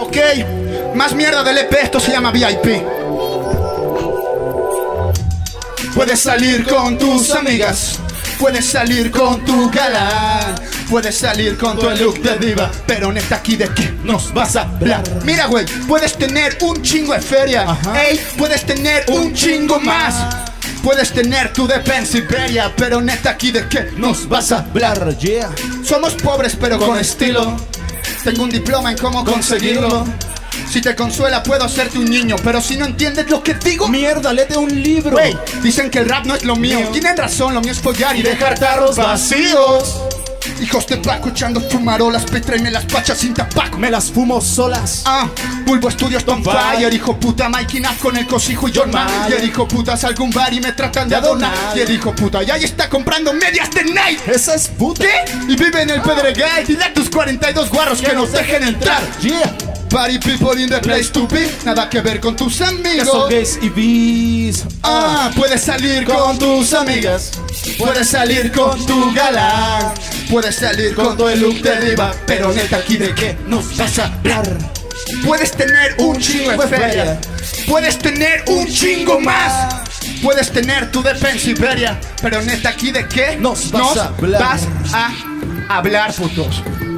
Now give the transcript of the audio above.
Ok, más mierda del EP, esto se llama VIP. Puedes salir con tus amigas, puedes salir con tu galán, puedes salir con tu look de diva, pero neta, aquí de qué nos vas a hablar. Mira, güey, puedes tener un chingo de feria, ey, puedes tener un chingo más, puedes tener tu de Pennsylvania, pero neta, aquí de qué nos vas a hablar. Yeah. Somos pobres pero con estilo, tengo un diploma en cómo conseguirlo. Si te consuela puedo hacerte un niño, pero si no entiendes lo que digo, Mierda, léete un libro. wey, dicen que el rap no es lo mío. Tienen razón, lo mío es follar y dejar tarros vacíos. Hijos de Paco echando fumarolas, tráeme las pachas sin tabaco. Me las fumo solas. Bulbo Estudios on fire, hijo puta, Mikey Naff con el cosijo y John Mayer. Hijo puta, salgo a un bar y me tratan de adonar. Y el hijo puta, ya ahí está comprando medias de Nike. Esa es puta. ¿Qué? Y vive en el Pedregal. Dile a tus 42 guarros que nos dejen entrar. Yeah. Party people in the place to be. Nada que ver con tus Que son amigos. gays y bis. Puedes salir con tus amigas, puedes salir con tu galán, puedes salir con tu look de diva, pero neta, aquí de qué nos vas a hablar. Puedes tener un chingo de feria, puedes tener un chingo más, puedes tener tu de Pennsylvania, pero neta, aquí de qué Nos vas a hablar. vas a hablar, putos.